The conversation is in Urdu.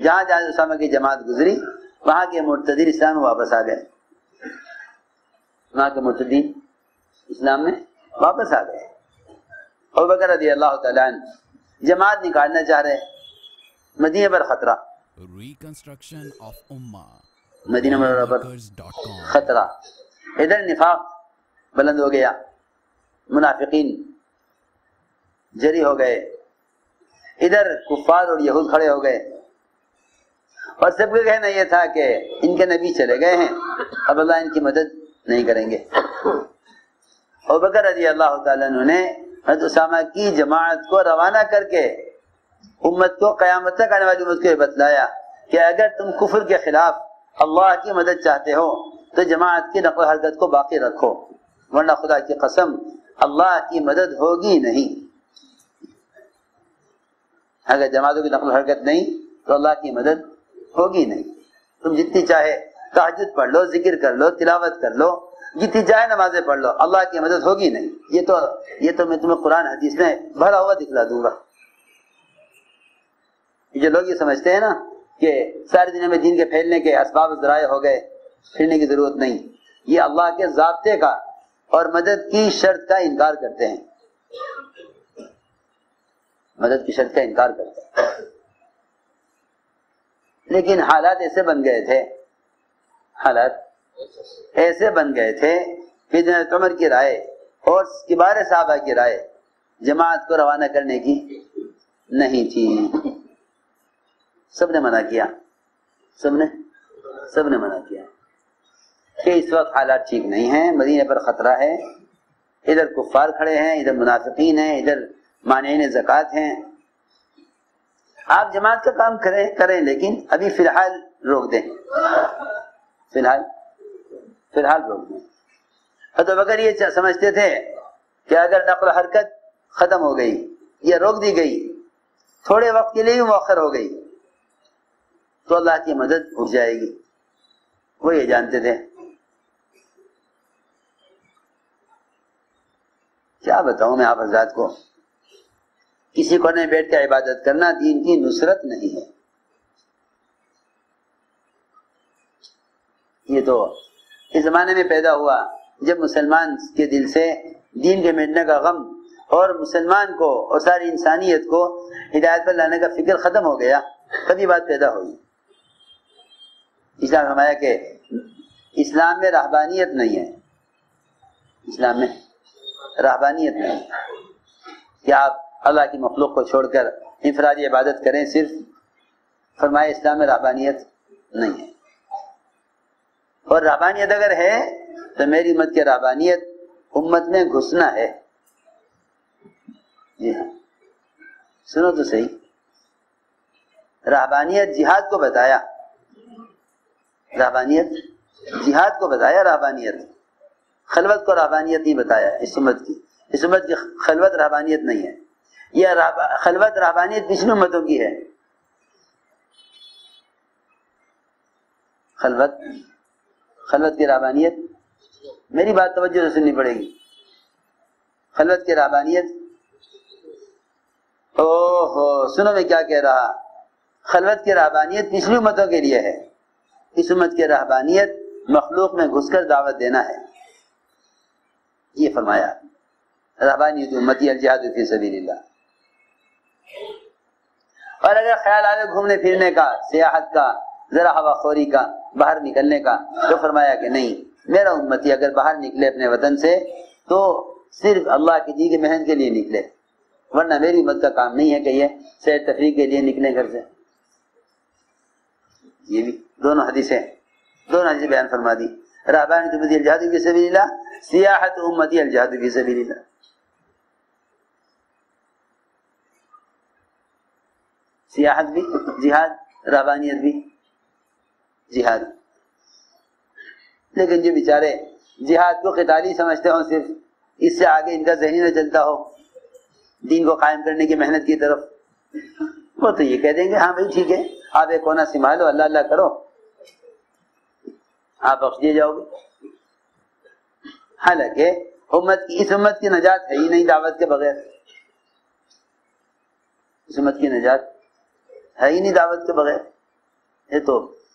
جہاں جہاں اسامہ کی جماعت گزری وہاں کے مرتدین اسلام میں واپس آ گئے، وہاں کے مرتدین اسلام میں واپس آ گئے۔ ابوبکر رضی اللہ تعالیٰ عنہ جماعت نکالنا چاہ رہے، مدینہ پر خطرہ، ریکنسٹرکشن آف امہ، مدینہ منورہ پر خطرہ، ادھر نفاق بلند ہو گیا، منافقین جری ہو گئے، ادھر کفار اور یہود کھڑے ہو گئے، اور سب کا کہنا یہ تھا کہ ان کے نبی چلے گئے ہیں، اب اللہ ان کی مدد نہیں کریں گے۔ ابوبکر رضی اللہ تعالیٰ عنہ نے حضرت اسامہ کی جماعت کو روانہ کر کے امت کو، قیامت تک آنے والی امت کو یہ بتلایا کہ اگر تم کفر کے خلاف اللہ کی مدد چاہتے ہو تو جماعت کی نقل و حرکت کو باقی رکھو، ورنہ خدا کی قسم اللہ کی مدد ہوگی نہیں۔ اگر جماعتوں کی نقل و حرکت نہیں تو اللہ کی مدد ہوگی نہیں۔ تم جتنی چاہے تہجد پڑھ لو، ذکر کر لو، تلاوت کر لو، جتنی چاہے نمازیں پڑھ لو، اللہ کی مدد ہوگی نہیں۔ یہ تو میں تمہیں قرآن حدیث میں بھرا ہوا دکھلا دوں گا۔ جو لوگ یہ سمجھتے ہیں نا کہ ساری دنیا میں دین کے پھیلنے کے اسباب ذرائع ہو گئے، پھرنے کی ضرورت نہیں، یہ اللہ کے ضابطے کا اور مدد کی شرط کا انکار کرتے ہیں، مدد کی شرط کا انکار کرتے ہیں۔ لیکن حالات ایسے بن گئے تھے، حالات ایسے بن گئے تھے کہ حضرت عمر کی رائے اور کبار صحابہ کی رائے جماعت کو روانہ کرنے کی نہیں تھی، سب نے منع کیا، سب نے منع کیا کہ اس وقت حالات ٹھیک نہیں ہیں، مدینے پر خطرہ ہے، ادھر کفار کھڑے ہیں، ادھر منافقین ہیں، ادھر مانعین زکوٰۃ ہیں، آپ جماعت کا کام کریں لیکن ابھی فی الحال روک دیں، فی الحال روک دیں۔ حضرت ابوبکر یہ سمجھتے تھے کہ اگر نقل و حرکت ختم ہو گئی یا روک دی گئی، تھوڑے وقت کے لیے بھی مؤخر ہو گئی تو اللہ کی مدد اٹھ جائے گی، وہ یہ جانتے تھے۔ کیا بتاؤں میں آپ حضرات کو، کسی کونے میں بیٹھ کے عبادت کرنا دین کی نصرت نہیں ہے۔ یہ تو اس زمانے میں پیدا ہوا جب مسلمان کے دل سے دین کے مٹنے کا غم اور مسلمان کو اور ساری انسانیت کو ہدایت پر لانے کا فکر ختم ہو گیا، تبھی بات پیدا ہوئی۔ اسلام فرمایا کہ اسلام میں رہبانیت نہیں ہے، اسلام میں رہبانیت نہیں کہ آپ اللہ کی مخلوق کو چھوڑ کر انفرادی عبادت کریں صرف، فرمایا اسلام میں رہبانیت نہیں ہے۔ اور رہبانیت اگر ہے تو میری امت کی رہبانیت امت میں گھسنا ہے۔ جی ہاں، سنو تو صحیح، رہبانیت جہاد کو بتایا، رہبانیت جہاد کو بتایا، رہبانیت خلوت کو رہبانیت نہیں بتایا۔ اس امت کی خلوت رہبانیت نہیں ہے، یہ خلوت رہبانیت پچھلی امتوں کی ہے۔ خلوت کی رہبانیت، میری بات توجہ سے سننی پڑے گی، خلوت کی رہبانیت، سنو میں کیا کہہ رہا، خلوت کی رہبانیت پچھلی امتوں کے لیے ہے، اس امت کی رہبانیت مخلوق میں گھس کر دعوت دینا ہے، یہ فرمایا رہبانیت امتی الجہاد فی سبیل اللہ۔ اور اگر خیال آئے گھومنے پھرنے کا، سیاحت کا، ذرا ہوا خوری کا، باہر نکلنے کا، تو فرمایا کہ نہیں، میرا امتی اگر باہر نکلے اپنے وطن سے تو صرف اللہ کی دی کی محنت کے لیے نکلے، ورنہ میری امت کا کام نہیں ہے کہ یہ سیر تفریح کے لیے نکلے گھر سے۔ یہ بھی دونوں حدیثیں بیان فرما دی، رہبانیت امتی الجہاد فی سبیل اللہ، سیاحت امتی الجہاد فی سبیل اللہ۔ سیاحت بھی جہاد، رہبانیت بھی جہاد۔ لیکن جو بیچارے جہاد کو قتالی سمجھتے ہوں، صرف اس سے آگے ان کا ذہن نہ چلتا ہو دین کو قائم کرنے کی محنت کی طرف، وہ تو یہ کہہ دیں گے ہاں بھائی ٹھیک ہے، آپ ایک کونا سنبھالو، اللہ اللہ کرو، آپ بخش دیے جاؤ گے۔ حالانکہ اس امت کی نجات ہے ہی نہیں دعوت کے بغیر، اس امت کی نجات ہے ہی نہیں دعوت کے بغیر۔ یہ تو